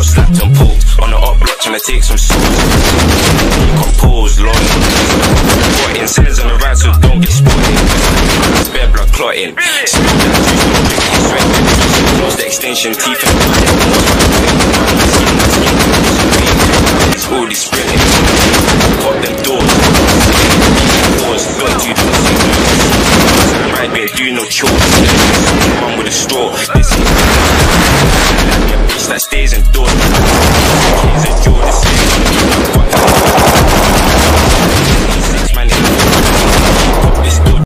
got slapped and pulled. On the up block trying to take some souls. Composed, long. Got incensed on the ride so don't get spotted. Spare blood clotting. Lost the extension teeth and all this sprinting.